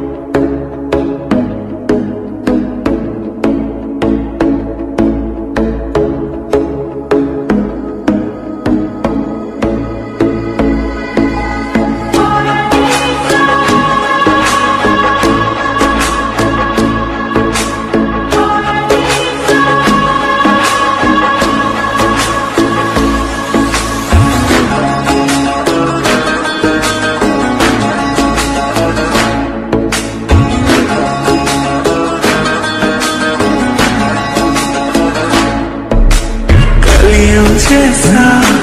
जैसा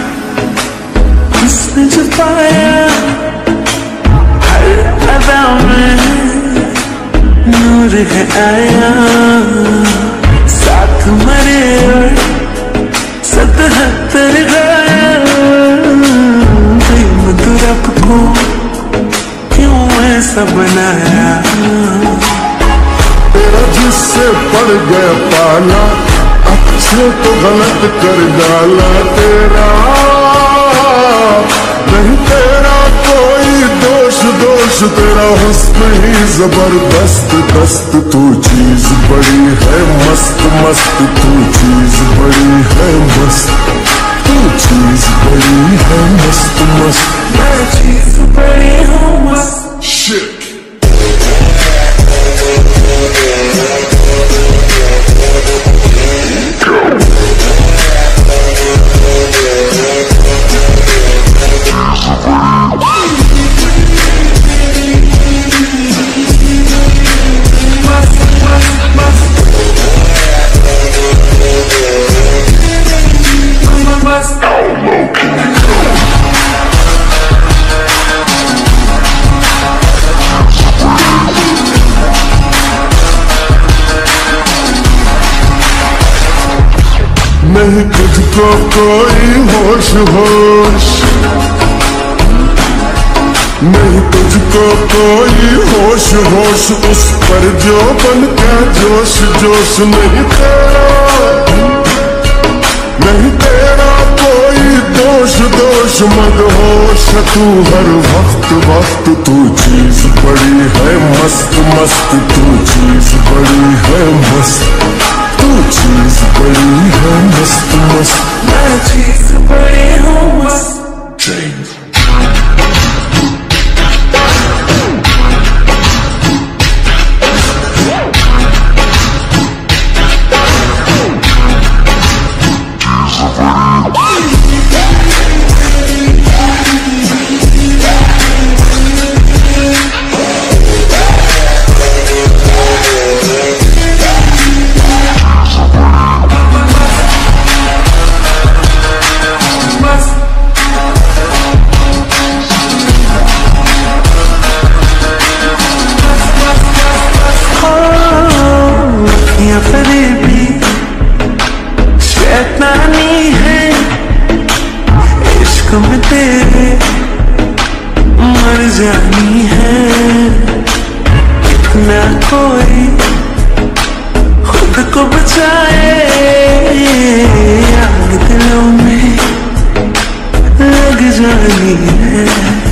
हुस्न छुपाया हर अदा में नूर है आया, साथ मरे और 77 गाया। तू रब को क्यों ऐसा बनाया? तेरा जिससे पड़ गया पाला, अच्छे तो गलत कर डाला। तेरा नहीं तेरा कोई दोष, तेरा हुस्न ही जबरदस्त दस्त। तू चीज बड़ी है मस्त मस्त, तू चीज बड़ी है मस्त, तू चीज बड़ी है मस्त मस्त। मैं चीज बड़ी हूँ मस्त। शिट नहीं तुझको कोई होश होश, नहीं तुझको कोई होश होश। उस पर जो बन का जोश जोश। नहीं तेरा कोई दोष दोष मदहोश। तू हर वक्त वक्त तू चीज बड़ी है मस्त मस्त, तू चीज बड़ी है मस्त, तू चीज बड़ी है मस्त मस्त। मैं चीज बड़ी हूँ मस्त। फरेबी शैतानी है इश्क में तेरे, मर जानी है। इतना कोई खुद को बचाए, आग दिलों में लग जानी है।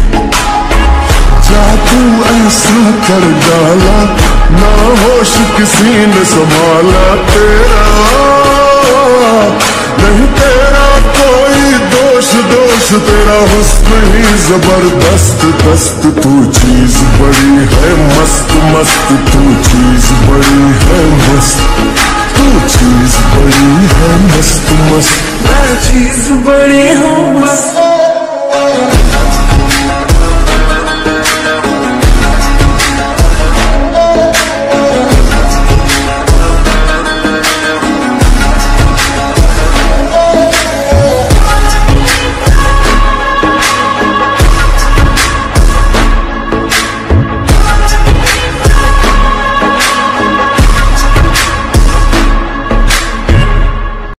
जादू ऐसा कर डाला, ना होश किसी ने संभाला। तेरा नहीं तेरा कोई दोष दोष, तेरा हुस्न ही जबरदस्त दस्त। तू चीज बड़ी है मस्त मस्त, तू चीज बड़ी है मस्त, तू चीज बड़ी है मस्त मस्त। मैं चीज बड़ी हूँ मस्त।